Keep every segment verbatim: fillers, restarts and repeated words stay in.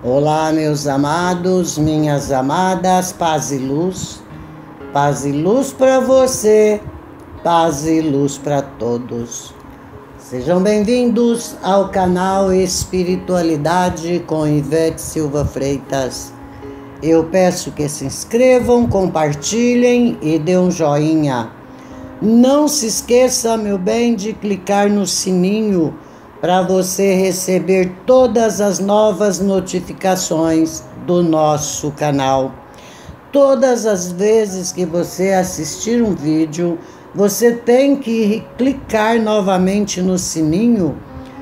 Olá, meus amados, minhas amadas, paz e luz, paz e luz para você, paz e luz para todos. Sejam bem-vindos ao canal Espiritualidade com Ivete Silva Freitas. Eu peço que se inscrevam, compartilhem e dê um joinha. Não se esqueça, meu bem, de clicar no sininho para você receber todas as novas notificações do nosso canal. Todas as vezes que você assistir um vídeo, você tem que clicar novamente no sininho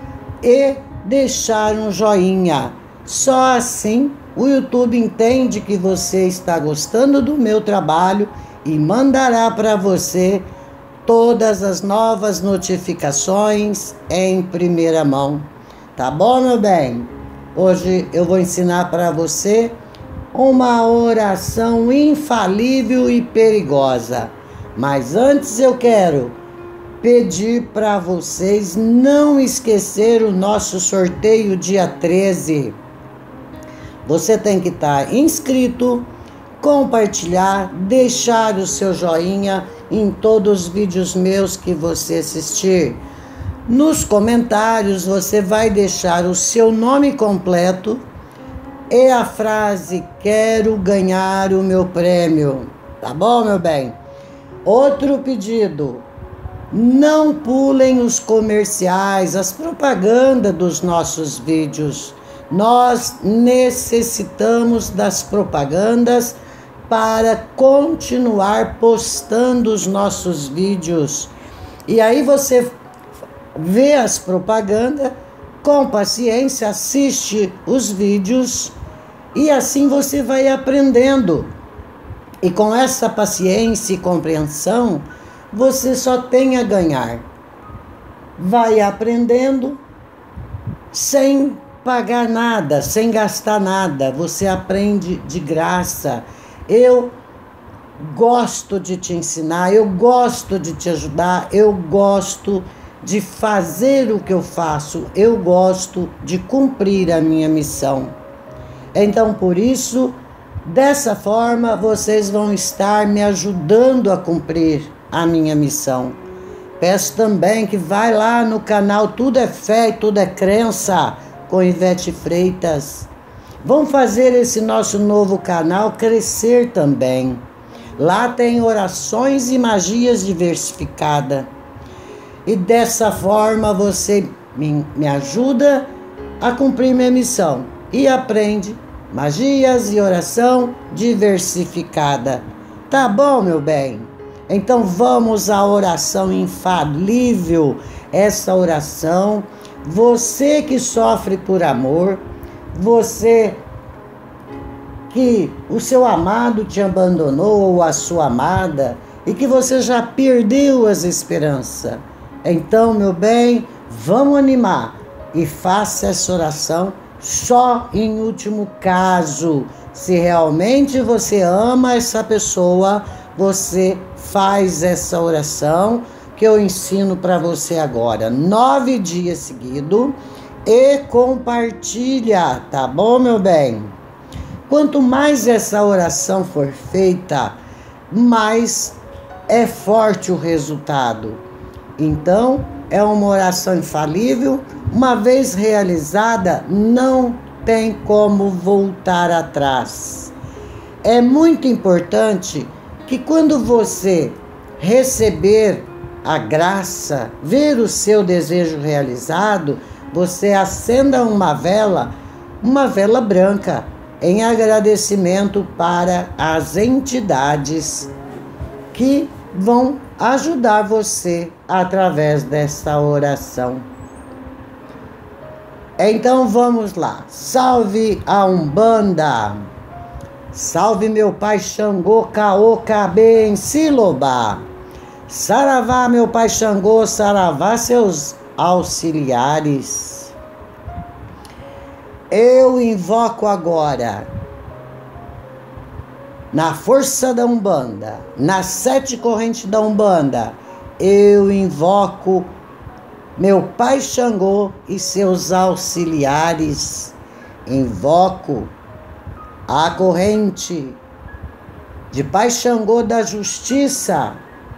e deixar um joinha. Só assim o YouTube entende que você está gostando do meu trabalho e mandará para você todas as novas notificações em primeira mão. Tá bom, meu bem? Hoje eu vou ensinar para você uma oração infalível e perigosa. Mas antes eu quero pedir para vocês não esquecer o nosso sorteio dia treze. Você tem que estar inscrito, compartilhar, deixar o seu joinha em todos os vídeos meus que você assistir. Nos comentários você vai deixar o seu nome completo e a frase "Quero ganhar o meu prêmio". Tá bom, meu bem? Outro pedido: não pulem os comerciais, as propagandas dos nossos vídeos. Nós necessitamos das propagandas para continuar postando os nossos vídeos. E aí você vê as propagandas, com paciência, assiste os vídeos e assim você vai aprendendo. E com essa paciência e compreensão, você só tem a ganhar. Vai aprendendo sem pagar nada, sem gastar nada. Você aprende de graça. Eu gosto de te ensinar, eu gosto de te ajudar, eu gosto de fazer o que eu faço, eu gosto de cumprir a minha missão. Então, por isso, dessa forma, vocês vão estar me ajudando a cumprir a minha missão. Peço também que vai lá no canal Tudo é Fé e Tudo é Crença, com Ivete Freitas. Vamos fazer esse nosso novo canal crescer também. Lá tem orações e magias diversificadas. E dessa forma você me, me ajuda a cumprir minha missão. E aprende magias e oração diversificada. Tá bom, meu bem? Então vamos à oração infalível. Essa oração, você que sofre por amor, você que o seu amado te abandonou ou a sua amada e que você já perdeu as esperanças. Então, meu bem, vamos animar e faça essa oração só em último caso. Se realmente você ama essa pessoa, você faz essa oração que eu ensino para você agora, nove dias seguidos, e compartilha, tá bom, meu bem? Quanto mais essa oração for feita, mais é forte o resultado. Então, é uma oração infalível, uma vez realizada, não tem como voltar atrás. É muito importante que quando você receber a graça, ver o seu desejo realizado, você acenda uma vela, uma vela branca, em agradecimento para as entidades que vão ajudar você através dessa oração. Então vamos lá. Salve a Umbanda. Salve meu pai Xangô, Caô, Cabê, em Silobá. Saravá, meu pai Xangô, saravá seus auxiliares. Eu invoco agora, na força da Umbanda, nas sete correntes da Umbanda, eu invoco meu pai Xangô e seus auxiliares invoco a corrente de Pai Xangô da Justiça,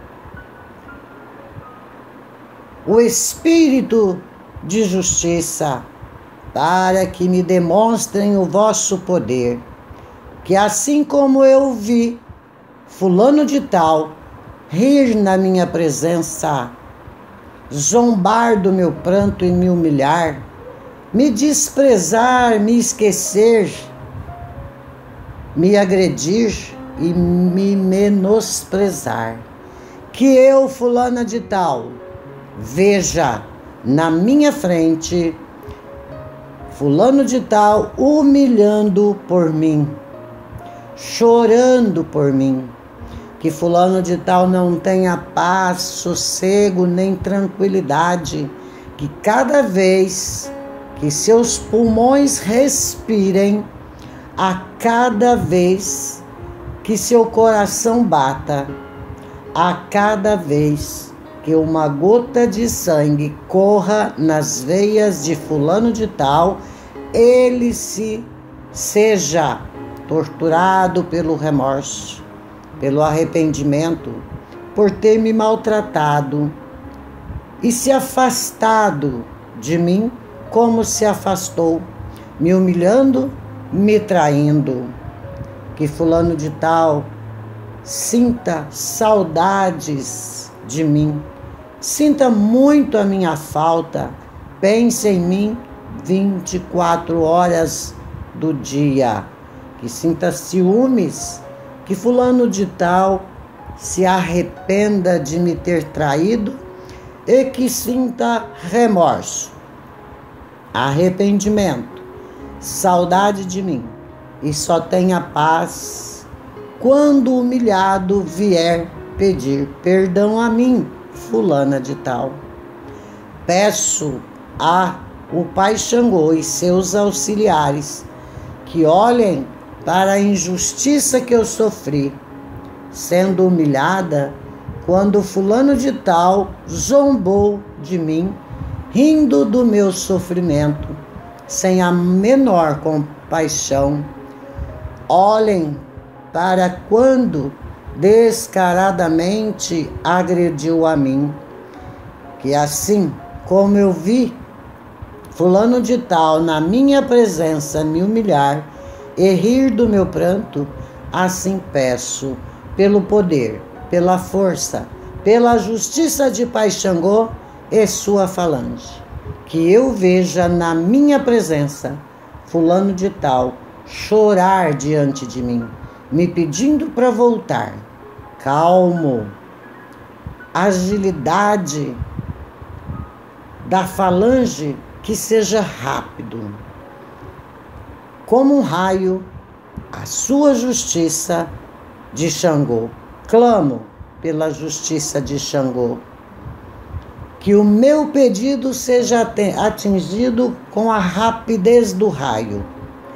o Espírito de Justiça, para que me demonstrem o vosso poder, que assim como eu vi fulano de tal rir na minha presença, zombar do meu pranto e me humilhar, me desprezar, me esquecer, me agredir e me menosprezar, que eu, fulana de tal, veja na minha frente fulano de tal humilhando por mim, chorando por mim, que fulano de tal não tenha paz, sossego nem tranquilidade, que cada vez que seus pulmões respirem, a cada vez que seu coração bata, a cada vez que uma gota de sangue corra nas veias de fulano de tal, ele se seja torturado pelo remorso, pelo arrependimento, por ter me maltratado e se afastado de mim como se afastou, me humilhando, me traindo. Que fulano de tal sinta saudades de mim, sinta muito a minha falta, pense em mim vinte e quatro horas do dia, que sinta ciúmes, que fulano de tal se arrependa de me ter traído e que sinta remorso, arrependimento, saudade de mim, e só tenha paz quando humilhado vier pedir perdão a mim, fulana de tal. Peço a o Pai Xangô e seus auxiliares que olhem para a injustiça que eu sofri, sendo humilhada quando fulano de tal zombou de mim, rindo do meu sofrimento, sem a menor compaixão. Olhem para quando descaradamente agrediu a mim, que assim como eu vi fulano de tal na minha presença me humilhar e rir do meu pranto, assim peço pelo poder, pela força, pela justiça de Pai Xangô e sua falange, que eu veja na minha presença fulano de tal chorar diante de mim, me pedindo para voltar. Calmo, agilidade da falange, que seja rápido, como um raio, a sua justiça de Xangô. Clamo pela justiça de Xangô, que o meu pedido seja atingido com a rapidez do raio.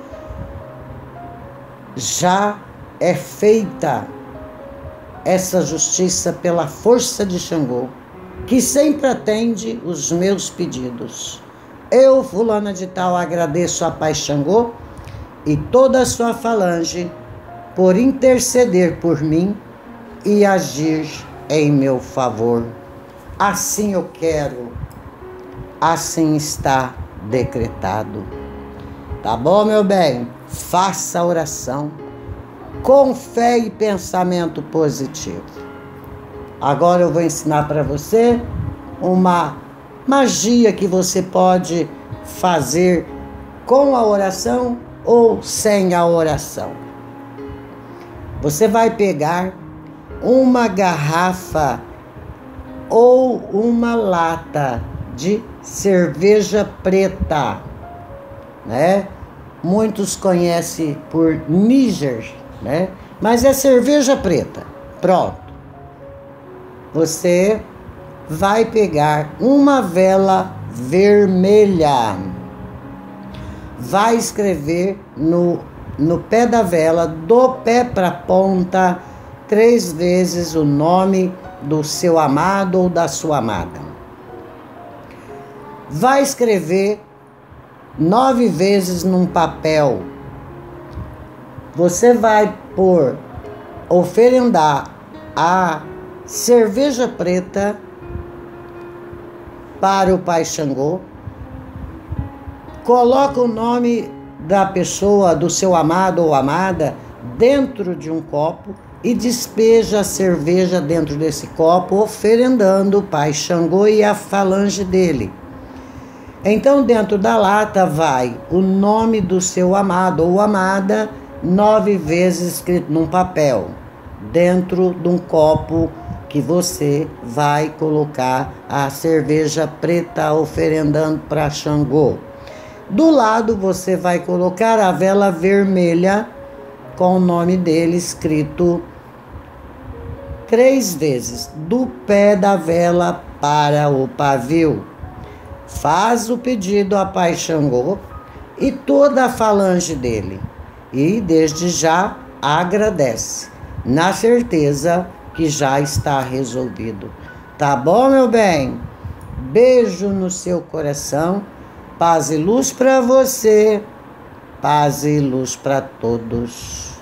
Já é feita essa justiça pela força de Xangô, que sempre atende os meus pedidos. Eu, fulana de tal, agradeço a Pai Xangô e toda a sua falange por interceder por mim e agir em meu favor. Assim eu quero, assim está decretado. Tá bom, meu bem? Faça a oração com fé e pensamento positivo. Agora eu vou ensinar para você uma magia que você pode fazer com a oração ou sem a oração. Você vai pegar uma garrafa ou uma lata de cerveja preta, né? Muitos conhecem por Níger, né? Mas é cerveja preta. Pronto. Você vai pegar uma vela vermelha, vai escrever no, no pé da vela, do pé para a ponta, três vezes o nome do seu amado ou da sua amada. Vai escrever nove vezes num papel. Você vai pôr, oferendar a cerveja preta para o Pai Xangô. Coloca o nome da pessoa, do seu amado ou amada, dentro de um copo e despeja a cerveja dentro desse copo, oferendando o Pai Xangô e a falange dele. Então, dentro da lata vai o nome do seu amado ou amada, nove vezes escrito num papel, dentro de um copo que você vai colocar a cerveja preta oferendando para Xangô. Do lado você vai colocar a vela vermelha com o nome dele escrito três vezes, do pé da vela para o pavio. Faz o pedido a Pai Xangô e toda a falange dele. E desde já agradece, na certeza que já está resolvido. Tá bom, meu bem? Beijo no seu coração, paz e luz para você, paz e luz para todos.